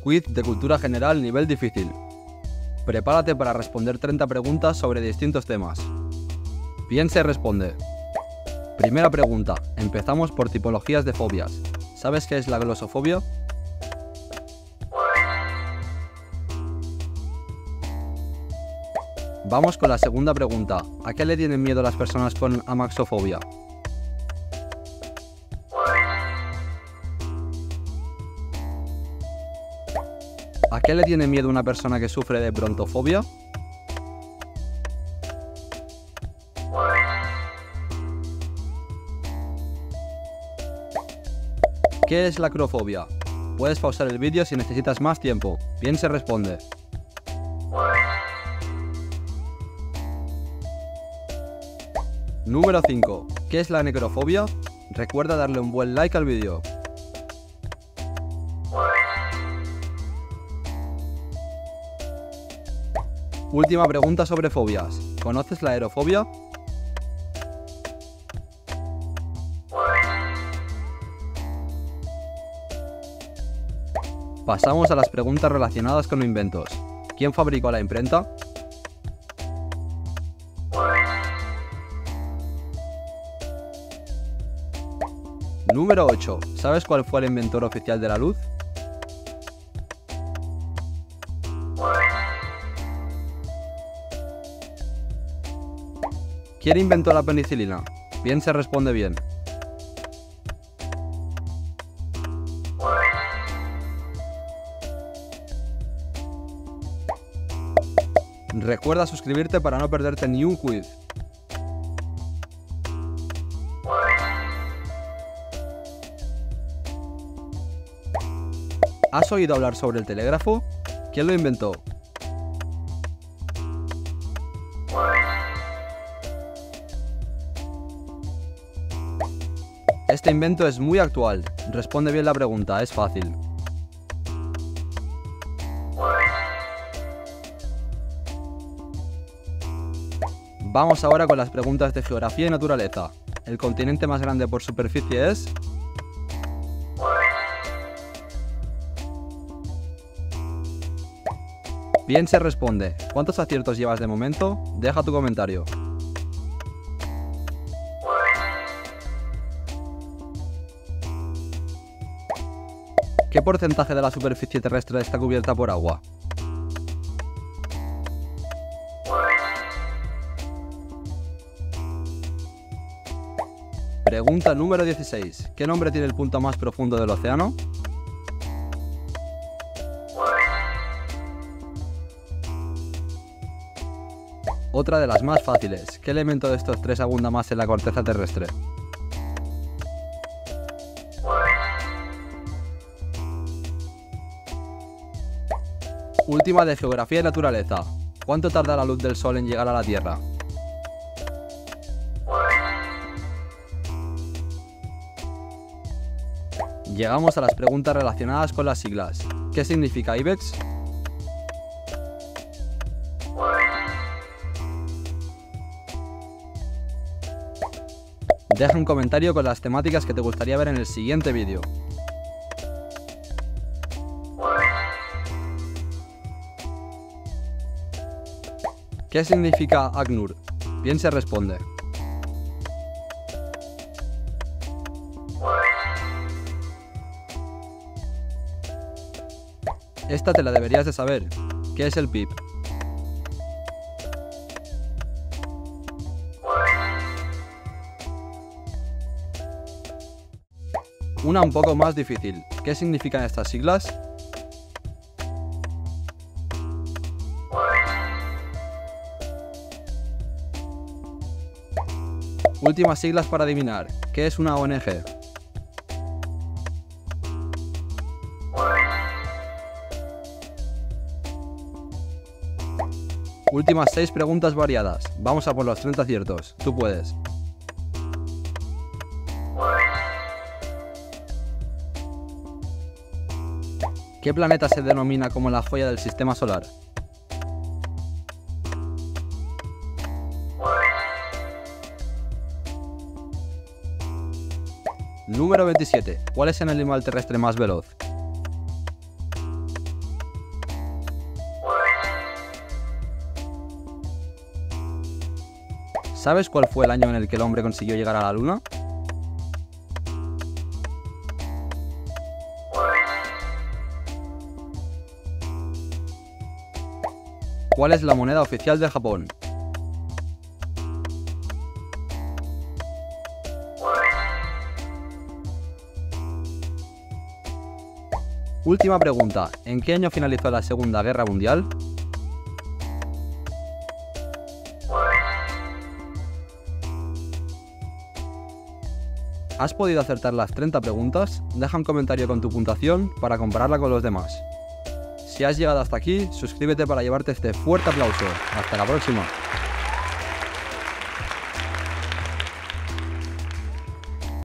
quiz de cultura general nivel difícil. Prepárate para responder 30 preguntas sobre distintos temas. Piensa y responde. Primera pregunta. Empezamos por tipologías de fobias. ¿Sabes qué es la glosofobia? Vamos con la segunda pregunta. ¿A qué le tienen miedo las personas con amaxofobia? ¿A qué le tiene miedo una persona que sufre de brontofobia? ¿Qué es la acrofobia? Puedes pausar el vídeo si necesitas más tiempo. Piensa y responde. Número 5. ¿Qué es la necrofobia? Recuerda darle un buen like al vídeo. Última pregunta sobre fobias. ¿Conoces la aerofobia? Pasamos a las preguntas relacionadas con inventos. ¿Quién fabricó la imprenta? Número 8. ¿Sabes cuál fue el inventor oficial de la luz? ¿Quién inventó la penicilina? Piensa y responde bien. Recuerda suscribirte para no perderte ni un quiz. ¿Has oído hablar sobre el telégrafo? ¿Quién lo inventó? Este invento es muy actual. Responde bien la pregunta, es fácil. Vamos ahora con las preguntas de geografía y naturaleza. ¿El continente más grande por superficie es? Piensa y responde. ¿Cuántos aciertos llevas de momento? Deja tu comentario. ¿Qué porcentaje de la superficie terrestre está cubierta por agua? Pregunta número 16. ¿Qué nombre tiene el punto más profundo del océano? Otra de las más fáciles. ¿Qué elemento de estos tres abunda más en la corteza terrestre? Última de geografía y naturaleza. ¿Cuánto tarda la luz del sol en llegar a la Tierra? Llegamos a las preguntas relacionadas con las siglas. ¿Qué significa IBEX? Deja un comentario con las temáticas que te gustaría ver en el siguiente vídeo. ¿Qué significa ACNUR? Piensa y responde. Esta te la deberías de saber. ¿Qué es el PIB? Una un poco más difícil. ¿Qué significan estas siglas? Últimas siglas para adivinar. ¿Qué es una ONG? Últimas 6 preguntas variadas. Vamos a por los 30 aciertos. Tú puedes. ¿Qué planeta se denomina como la joya del sistema solar? Número 27. ¿Cuál es el animal terrestre más veloz? ¿Sabes cuál fue el año en el que el hombre consiguió llegar a la Luna? ¿Cuál es la moneda oficial de Japón? Última pregunta. ¿En qué año finalizó la Segunda Guerra Mundial? ¿Has podido acertar las 30 preguntas? Deja un comentario con tu puntuación para compararla con los demás. Si has llegado hasta aquí, suscríbete para llevarte este fuerte aplauso. Hasta la próxima.